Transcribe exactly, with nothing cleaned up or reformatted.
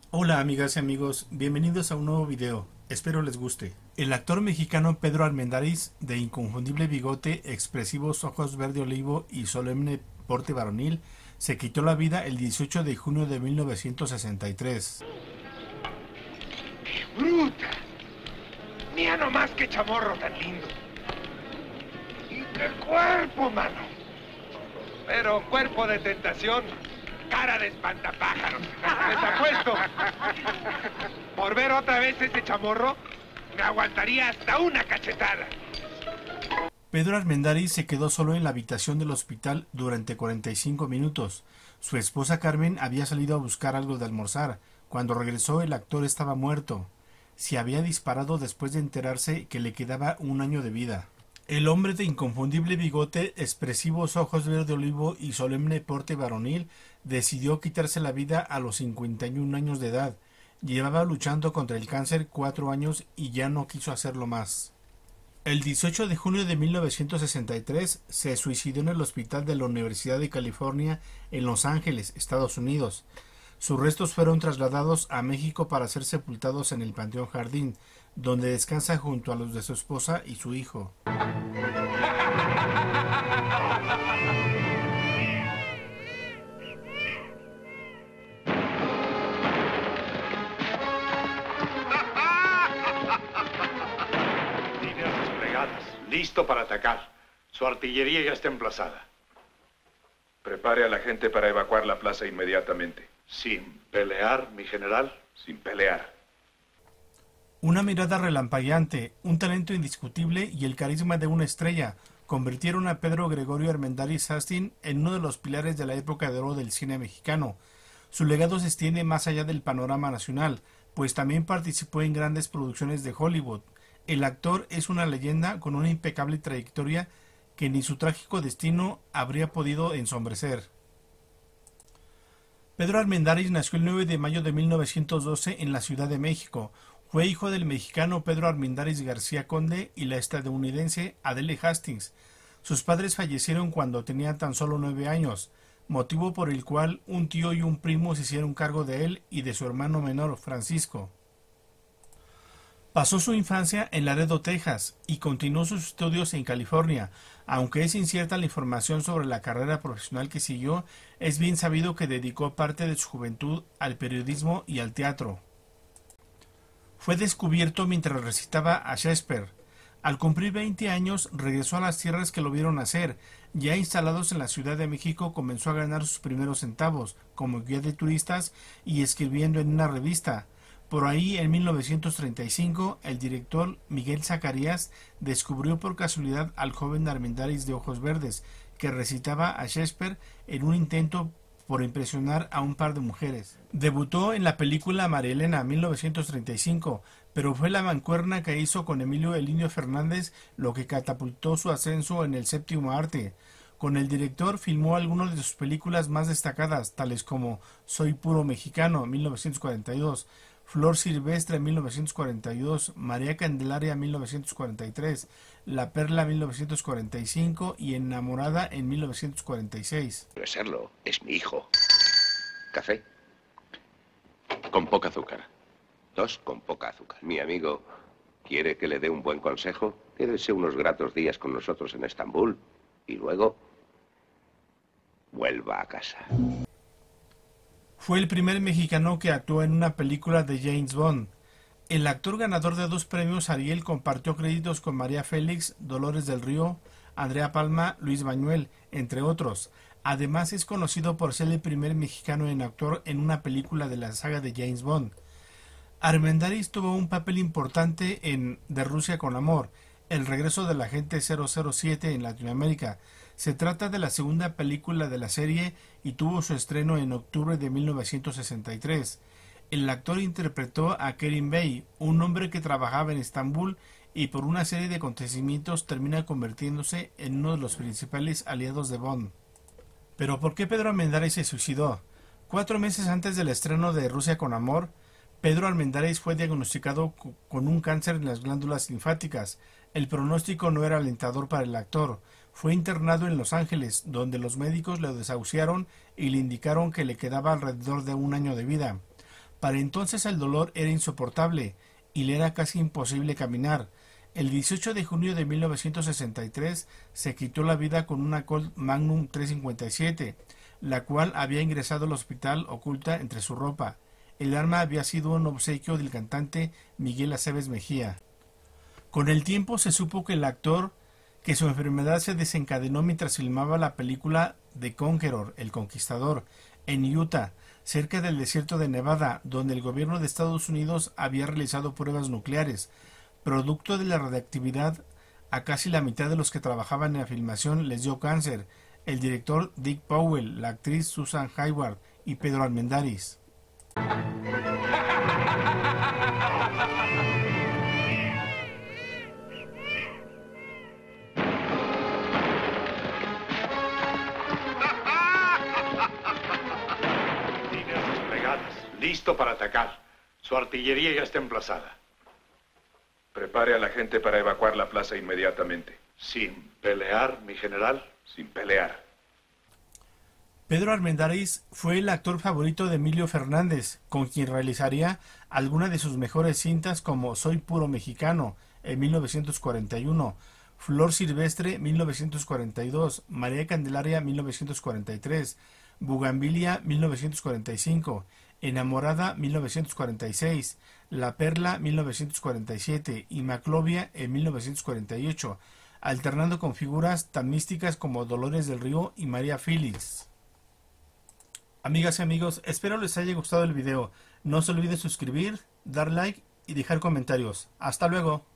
Hola amigas y amigos, bienvenidos a un nuevo video, espero les guste. El actor mexicano Pedro Armendáriz, de inconfundible bigote, expresivos ojos verde olivo y solemne porte varonil, se quitó la vida el dieciocho de junio de mil novecientos sesenta y tres. ¡Qué bruta! Mira nomás qué chamorro tan lindo. ¡Y qué cuerpo, mano! Pero cuerpo de tentación, cara de espantapájaros. Les apuesto. Por ver otra vez ese chamorro, me aguantaría hasta una cachetada. Pedro Armendáriz se quedó solo en la habitación del hospital durante cuarenta y cinco minutos. Su esposa Carmen había salido a buscar algo de almorzar. Cuando regresó, el actor estaba muerto. Se había disparado después de enterarse que le quedaba un año de vida. El hombre de inconfundible bigote, expresivos ojos verde olivo y solemne porte varonil decidió quitarse la vida a los cincuenta y un años de edad. Llevaba luchando contra el cáncer cuatro años y ya no quiso hacerlo más. El dieciocho de junio de mil novecientos sesenta y tres se suicidó en el hospital de la Universidad de California en Los Ángeles, Estados Unidos. Sus restos fueron trasladados a México para ser sepultados en el Panteón Jardín, donde descansa junto a los de su esposa y su hijo. Líneas desplegadas, listo para atacar. Su artillería ya está emplazada. Prepare a la gente para evacuar la plaza inmediatamente. Sin pelear, mi general. Sin pelear. Una mirada relampagueante, un talento indiscutible y el carisma de una estrella convirtieron a Pedro Gregorio Armendáriz Hastings en uno de los pilares de la época de oro del cine mexicano. Su legado se extiende más allá del panorama nacional, pues también participó en grandes producciones de Hollywood. El actor es una leyenda con una impecable trayectoria que ni su trágico destino habría podido ensombrecer. Pedro Armendáriz nació el nueve de mayo de mil novecientos doce en la Ciudad de México. Fue hijo del mexicano Pedro Armendáriz García Conde y la estadounidense Adele Hastings. Sus padres fallecieron cuando tenía tan solo nueve años, motivo por el cual un tío y un primo se hicieron cargo de él y de su hermano menor, Francisco. Pasó su infancia en Laredo, Texas, y continuó sus estudios en California. Aunque es incierta la información sobre la carrera profesional que siguió, es bien sabido que dedicó parte de su juventud al periodismo y al teatro. Fue descubierto mientras recitaba a Shakespeare. Al cumplir veinte años, regresó a las tierras que lo vieron nacer. Ya instalados en la Ciudad de México, comenzó a ganar sus primeros centavos, como guía de turistas y escribiendo en una revista. Por ahí, en mil novecientos treinta y cinco, el director Miguel Zacarías descubrió por casualidad al joven Armendáriz de ojos verdes, que recitaba a Shakespeare en un intento por impresionar a un par de mujeres. Debutó en la película María Elena, mil novecientos treinta y cinco, pero fue la mancuerna que hizo con Emilio el Indio Fernández lo que catapultó su ascenso en el séptimo arte. Con el director filmó algunas de sus películas más destacadas, tales como Soy puro mexicano, mil novecientos cuarenta y dos, Flor silvestre, mil novecientos cuarenta y dos, María Candelaria, mil novecientos cuarenta y tres, La perla, mil novecientos cuarenta y cinco y Enamorada en mil novecientos cuarenta y seis. Debe serlo, es mi hijo. ¿Café? Con poca azúcar. Dos con poca azúcar. Mi amigo quiere que le dé un buen consejo. Quédese unos gratos días con nosotros en Estambul y luego vuelva a casa. Fue el primer mexicano que actuó en una película de James Bond. El actor ganador de dos premios Ariel compartió créditos con María Félix, Dolores del Río, Andrea Palma, Luis Buñuel, entre otros. Además es conocido por ser el primer mexicano en actuar en una película de la saga de James Bond. Armendáriz tuvo un papel importante en De Rusia con Amor, el regreso del agente cero cero siete en Latinoamérica. Se trata de la segunda película de la serie y tuvo su estreno en octubre de mil novecientos sesenta y tres. El actor interpretó a Kerim Bey, un hombre que trabajaba en Estambul y por una serie de acontecimientos termina convirtiéndose en uno de los principales aliados de Bond. ¿Pero por qué Pedro Armendáriz se suicidó? Cuatro meses antes del estreno de Rusia con Amor, Pedro Armendáriz fue diagnosticado con un cáncer en las glándulas linfáticas. El pronóstico no era alentador para el actor. Fue internado en Los Ángeles, donde los médicos lo desahuciaron y le indicaron que le quedaba alrededor de un año de vida. Para entonces el dolor era insoportable y le era casi imposible caminar. El dieciocho de junio de mil novecientos sesenta y tres se quitó la vida con una Colt Magnum trescientos cincuenta y siete, la cual había ingresado al hospital oculta entre su ropa. El arma había sido un obsequio del cantante Miguel Aceves Mejía. Con el tiempo se supo que el actor que su enfermedad se desencadenó mientras filmaba la película The Conqueror, El Conquistador, en Utah, cerca del desierto de Nevada, donde el gobierno de Estados Unidos había realizado pruebas nucleares. Producto de la radiactividad, a casi la mitad de los que trabajaban en la filmación les dio cáncer, el director Dick Powell, la actriz Susan Hayward y Pedro Armendáriz. Listo para atacar. Su artillería ya está emplazada. Prepare a la gente para evacuar la plaza inmediatamente. ¿Sin pelear, mi general? Sin pelear. Pedro Armendáriz fue el actor favorito de Emilio Fernández, con quien realizaría algunas de sus mejores cintas como Soy puro mexicano, en mil novecientos cuarenta y uno, Flor silvestre, mil novecientos cuarenta y dos, María Candelaria, mil novecientos cuarenta y tres, Bugambilia, mil novecientos cuarenta y cinco, Enamorada, mil novecientos cuarenta y seis, La Perla, mil novecientos cuarenta y siete y Maclovia en mil novecientos cuarenta y ocho, alternando con figuras tan místicas como Dolores del Río y María Félix. Amigas y amigos, espero les haya gustado el video. No se olviden suscribir, dar like y dejar comentarios. Hasta luego.